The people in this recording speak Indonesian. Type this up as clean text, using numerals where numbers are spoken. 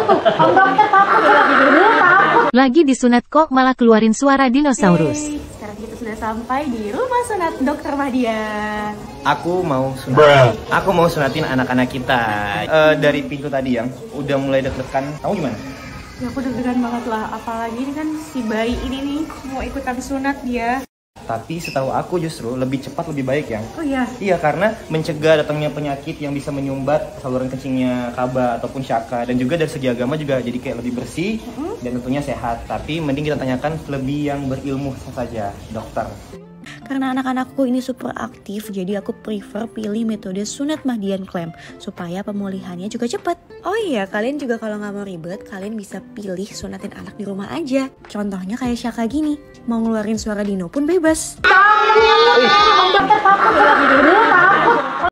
Om dokter takut, lagi dulu takut. Lagi disunat kok malah keluarin suara dinosaurus. Sekarang kita sudah sampai di rumah sunat Dokter Mahdian. Aku mau sunatin anak-anak kita. Dari pintu tadi yang udah mulai deg-degan. Kamu gimana? Ya aku deg-degan banget lah, apalagi ini kan si bayi ini nih mau ikutan sunat dia. Tapi setahu aku justru lebih cepat lebih baik ya. Oh iya? Iya, karena mencegah datangnya penyakit yang bisa menyumbat saluran kencingnya Kaba ataupun Syaka. Dan juga dari segi agama juga jadi kayak lebih bersih dan tentunya sehat. Tapi mending kita tanyakan lebih yang berilmu saja, dokter. Karena anak-anakku ini super aktif, jadi aku prefer pilih metode sunat Mahdian Clamp supaya pemulihannya juga cepat. Oh iya, kalian juga kalau nggak mau ribet, kalian bisa pilih sunatin anak di rumah aja. Contohnya kayak Syaka gini, mau ngeluarin suara dino pun bebas. Om dokter takut, lagi dulu takut.